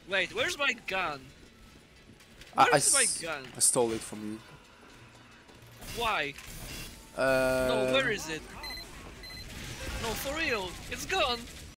Wait, where's my gun? I, I Where's my s- gun? I stole it from you. Why? No, Uh, where is it? No, for real, it's gone.